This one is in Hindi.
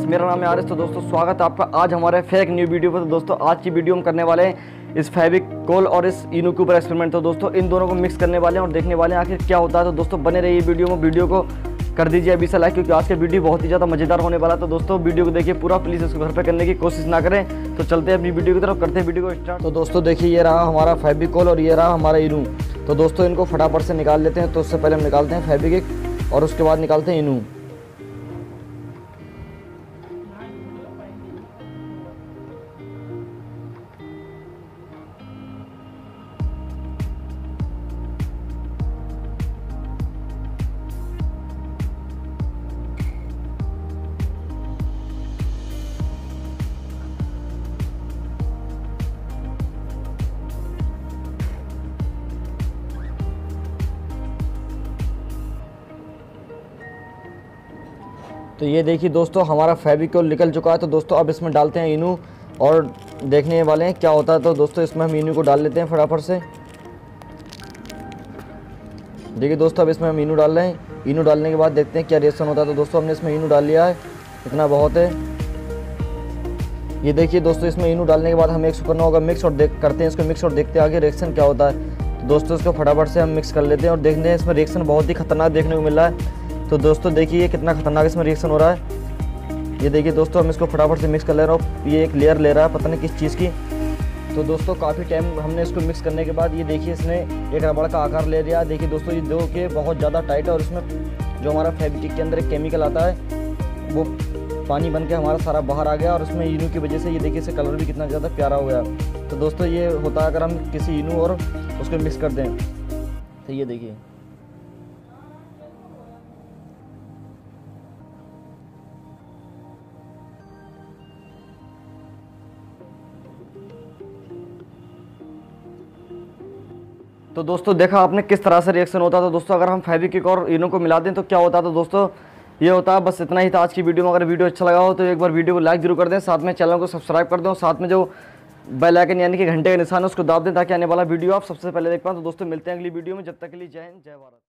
गाइस, मेरा नाम है आरिस। तो दोस्तों स्वागत है आपका आज हमारे फेक न्यू वीडियो पर। तो दोस्तों आज की वीडियो हम करने वाले हैं इस फेविकोल और इस इनो के ऊपर एक्सपेरिमेंट। तो दोस्तों इन दोनों को मिक्स करने वाले हैं और देखने वाले हैं आखिर क्या होता है। तो दोस्तों बने रहिए वीडियो में, वीडियो को कर दीजिए अभी से लाइक, क्योंकि आज का वीडियो बहुत ही ज़्यादा मजेदार होने वाला है। तो दोस्तों वीडियो को देखिए पूरा, प्लीज़ इसको घर पे करने की कोशिश ना करें। तो चलते हैं अपनी वीडियो की तरफ, करते हैं वीडियो को स्टार्ट। तो दोस्तों देखिए, ये रहा हमारा फेविकोल और ये रहा हमारा इनो। तो दोस्तों इनको फटाफट से निकाल लेते हैं। तो उससे पहले हम निकालते हैं फेविक्विक और उसके बाद निकालते हैं इनो। तो ये देखिए दोस्तों, हमारा फेविकोल निकल चुका है। तो दोस्तों अब इसमें डालते हैं इनो और देखने वाले हैं क्या होता है। तो दोस्तों इसमें हम इनो को डाल लेते हैं फटाफट से। देखिए दोस्तों, अब इसमें हम इनो डाल रहे हैं। इनो डालने के बाद देखते हैं क्या रिएक्शन होता है। तो दोस्तों हमने इसमें इनो डाल लिया है, इतना बहुत है। ये देखिए दोस्तों, इसमें इनो डालने के बाद हमें इसको करना होगा मिक्स, और करते हैं इसको मिक्स और देखते हैं आगे रिएक्शन क्या होता है। तो दोस्तों इसको फटाफट से हम मिक्स कर लेते हैं और देखते हैं इसमें रिएक्शन बहुत ही खतरनाक देखने को मिल रहा है। तो दोस्तों देखिए कितना खतरनाक इसमें रिएक्शन हो रहा है। ये देखिए दोस्तों, हम इसको फटाफट से मिक्स कर ले रहे हो। ये एक लेयर ले रहा है, पता नहीं किस चीज़ की। तो दोस्तों काफ़ी टाइम हमने इसको मिक्स करने के बाद ये देखिए इसने एक रबड़ का आकार ले लिया। देखिए दोस्तों, ये दो के बहुत ज़्यादा टाइट है और इसमें जो हमारा फेविक्विक के अंदर एक केमिकल आता है वो पानी बन के हमारा सारा बाहर आ गया। और उसमें इनो की वजह से ये देखिए इसका कलर भी कितना ज़्यादा प्यारा हो गया। तो दोस्तों ये होता है अगर हम किसी इनो और उसको मिक्स कर दें। तो ये देखिए, तो दोस्तों देखा आपने किस तरह से रिएक्शन होता है। तो दोस्तों अगर हम फेविक्विक और इनो को मिला दें तो क्या होता है। तो दोस्तों ये होता है। बस इतना ही था आज की वीडियो में। अगर वीडियो अच्छा लगा हो तो एक बार वीडियो को लाइक जरूर कर दें, साथ में चैनल को सब्सक्राइब कर दें और साथ में जो बेल आइकन यानी कि घंटे का निशान है उसको दाब दें, ताकि आने वाला वीडियो आप सबसे पहले देख पाएं। तो दोस्तों मिलते हैं अगली वीडियो में, जब तक के लिए जय हिंद, जय भारत।